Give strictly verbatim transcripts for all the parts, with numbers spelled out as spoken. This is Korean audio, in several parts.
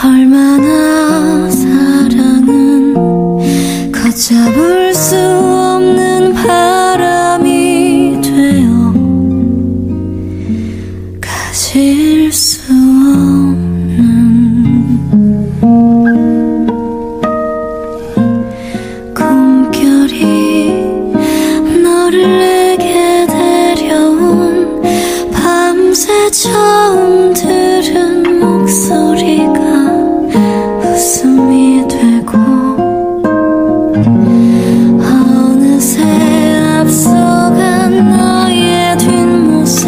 얼마나 사랑은 걷잡을 수 없는 바람이 되어 가질 수 없는 꿈결이 너를 내게 데려온 밤새 처음 들은 목소리가 웃음이 되고 어느새 앞서간 너의 뒷모습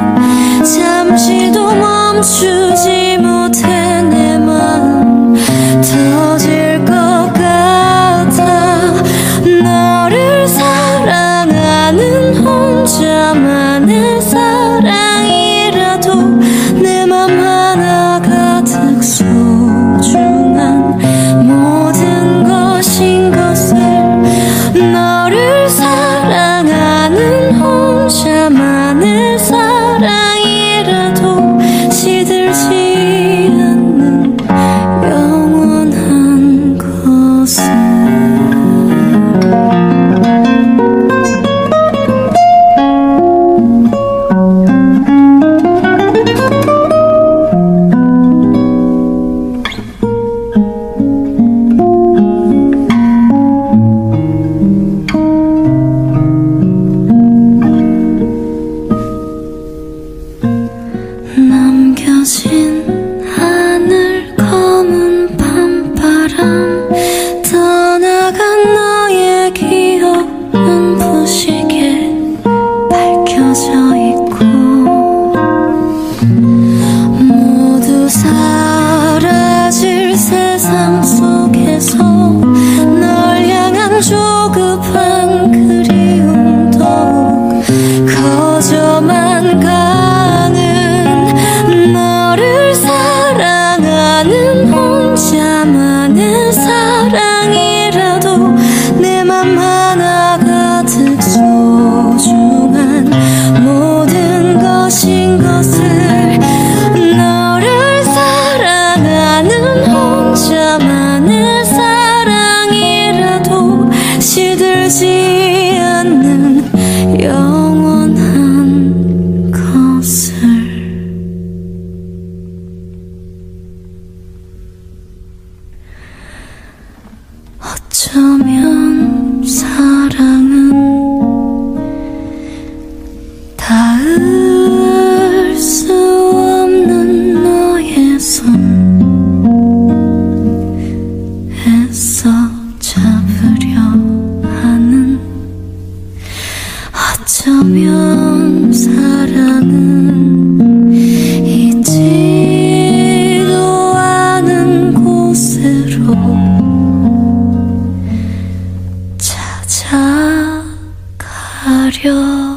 잠시도 멈추지 못해 내 마음 터질 것 같아. 너를 사랑하는 혼자만의 사랑이라도 내 맘 하나 가득 소중한 모든 것인 것을 너를 사랑하는 혼자만의 사랑이라도 시들지 않는 영원한 것을 남겨진 하늘 검은 밤바람 떠나간 너의 기억은 부시게 밝혀져 있고 모두 사라질 세상 속에서 널 향한 조급한 그리움 더욱 커져만 가는 너를 사랑하는 혼자만의 사랑이라도 내 맘 하나 가득 소중한 모든 것인 것을 너를 사랑하는 혼자만의 사랑이라도 시들지 않는 영원한 것을. 어쩌면 사랑은 닿을 수 없는 너의 손 애써 잡으려 하는 어쩌면 사랑은 있지도 않은 곳으로 찾아가려